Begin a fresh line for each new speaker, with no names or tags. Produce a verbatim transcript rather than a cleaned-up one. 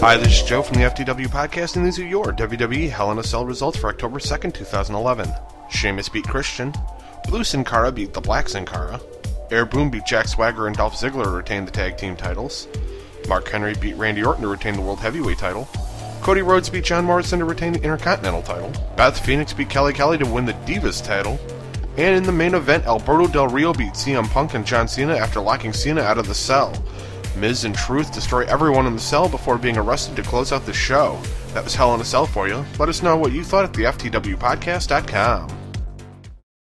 Hi, this is Joe from the F T W Podcast, and these are your W W E Hell in a Cell results for October second, twenty eleven. Sheamus beat Christian. Blue Sin Cara beat the Black Sin Cara. Air Boom beat Jack Swagger and Dolph Ziggler to retain the tag team titles. Mark Henry beat Randy Orton to retain the World Heavyweight title. Cody Rhodes beat John Morrison to retain the Intercontinental title. Beth Phoenix beat Kelly Kelly to win the Divas title. And in the main event, Alberto Del Rio beat C M Punk and John Cena after locking Cena out of the cell. Miz and Truth destroy everyone in the cell before being arrested to close out the show. That was Hell in a Cell for you. Let us know what you thought at the F T W podcast dot com.